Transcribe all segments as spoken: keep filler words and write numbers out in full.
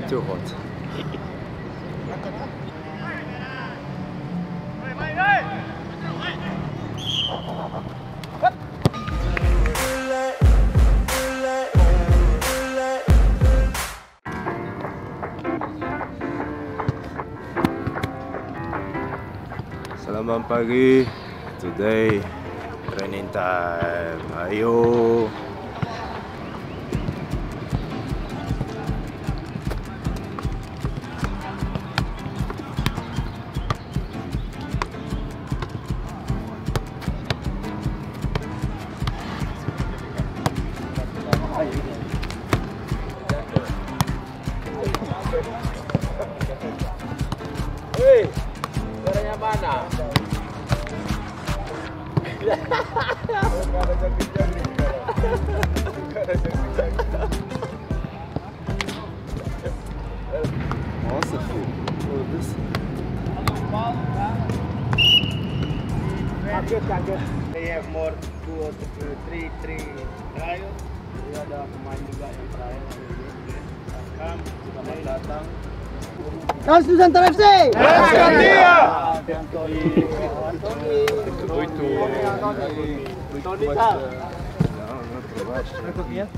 Too hot. Selamat pagi. Today training time. Ayo. Hei, suaranya mana? Gak ada jari-jari. Gak ada jari-jari. Nossa, filho. Foda-se. Kaget, kaget. They have more two or three, three trial. Jadi ada pemain juga yang trial hari ini. Kam, selamat datang. Nós Nusantara F C! Dia! Antoni. Oito. Tony tá? Não, não, por baixo.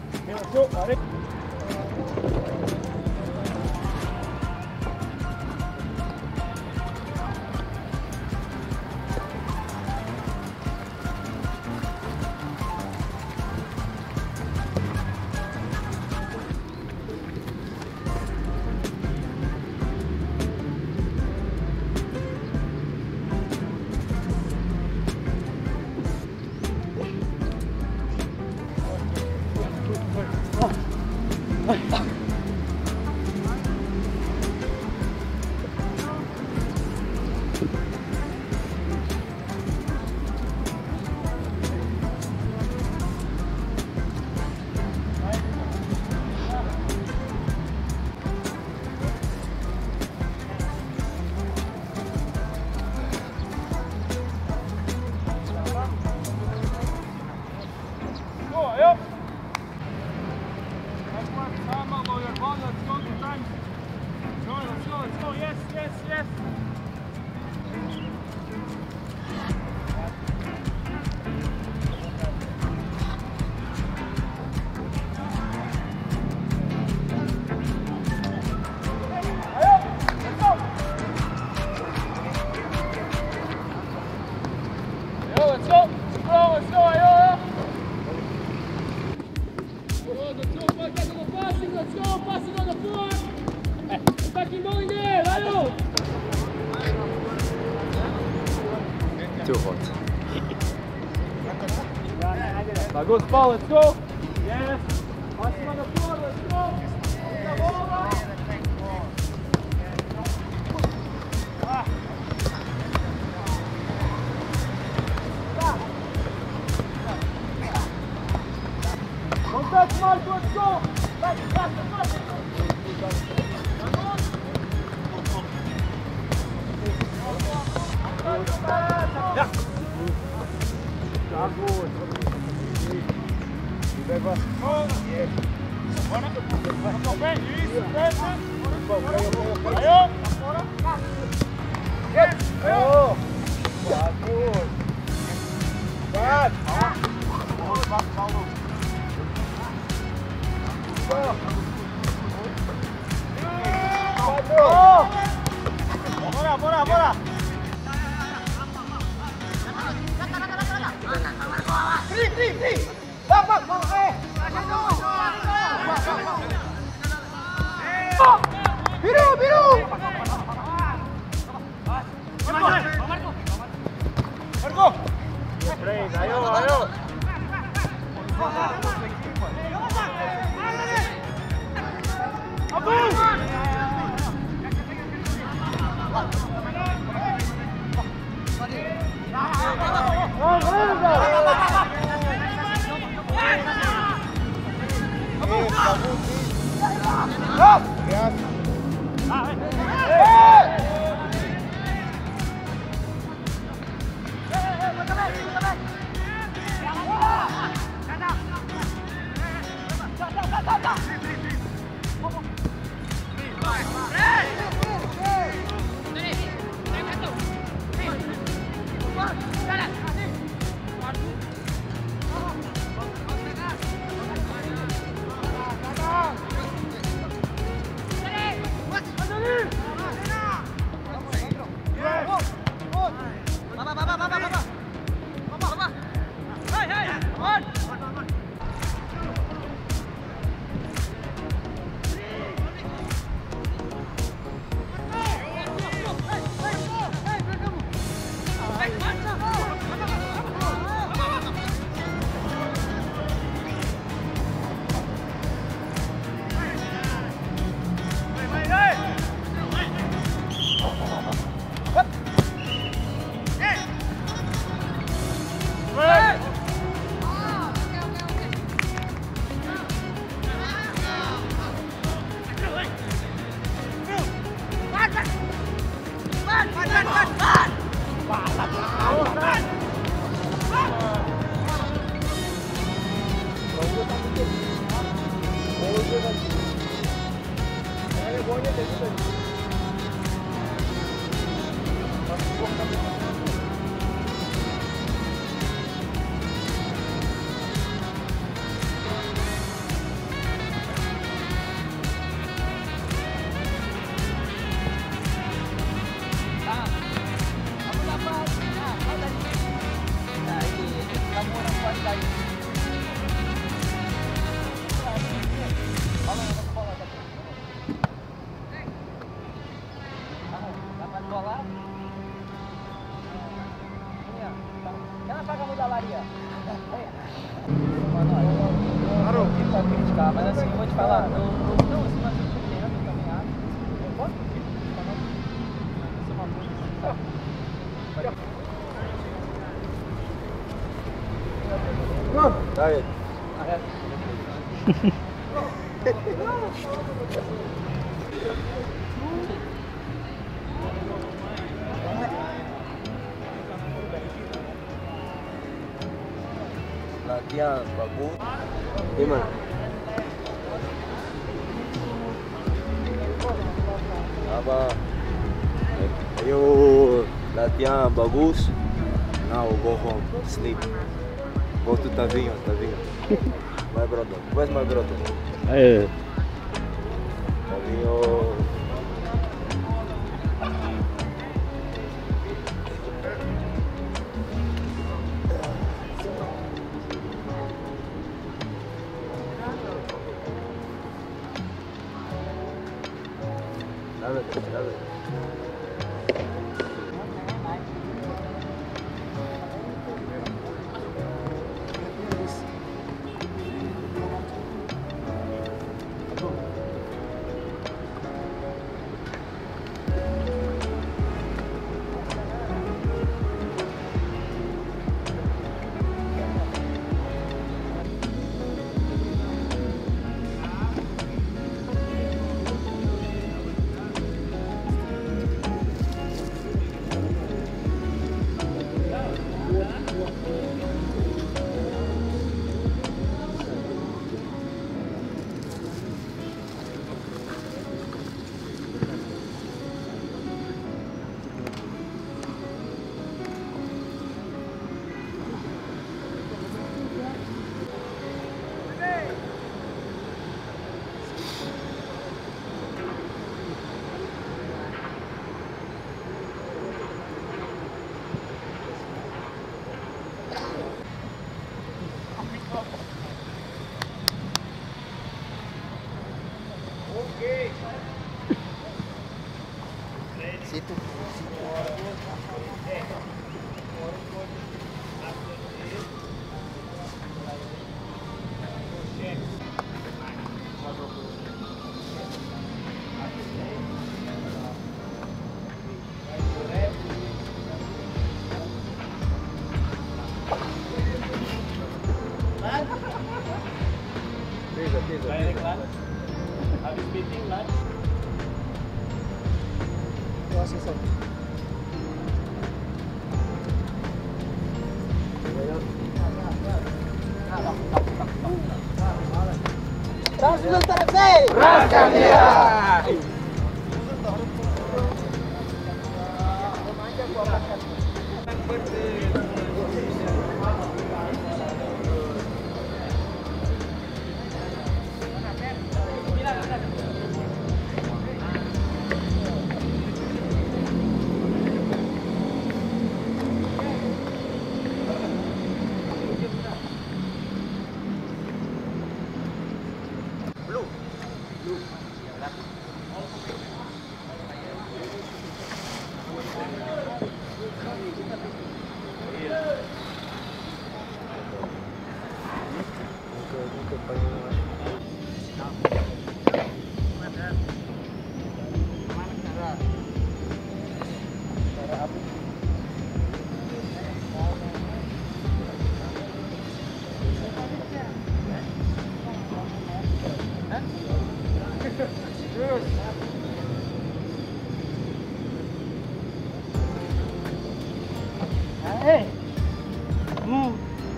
Too hot. Bagus, Paul, let's go! Yes! Passing on the floor, let's go! Contact, Marco, let's go! Back, back, back! Ja! Bagus! Bebas. Yes. Ayo. Yes. Oh. Bagus. Cepat. Bagus, bagus. Bagus. Bora, bora, bora. Tri, tri, tri. Bang, bang, bang, eh. Biru, biru. Marco. Ayo, ayo. Abu. Kenapa kamu udah lari ya? Claro. Kita criticar, mas assim, eu vou te falar, eu, eu, não, assim, nós estamos treinando e caminhando. Eu posso ir? Isso é uma coisa. Tá aí. Latihan bagus. Gimana? Apa? Ayo latihan bagus. Now go home, sleep. Go to Tavinho, Tavinho. My brother. Where's my brother? Hey. Tavinho. Love it, love it. Situ. Pisa, pisa, pisa. Habis meeting lah. Rasul Tarafsei! Raskan dia! Hey. Hmm.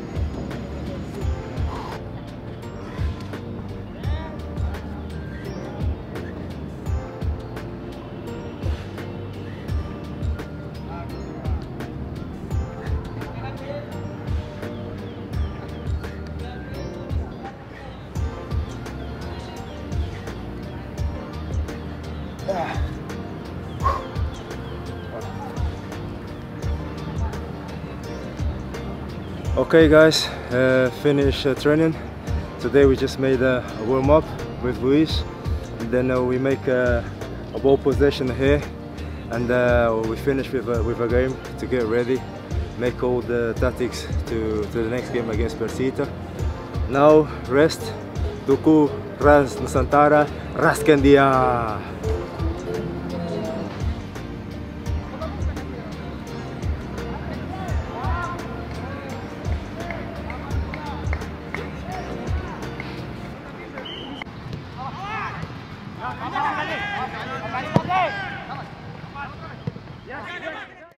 Okay guys, uh, finish uh, training. Today we just made a, a warm-up with Luis, and then uh, we make a, a ball possession here, and uh, we finish with a, with a game to get ready, make all the tactics to, to the next game against Persita. Now rest, Tuku, Ras Nusantara, Raskandia.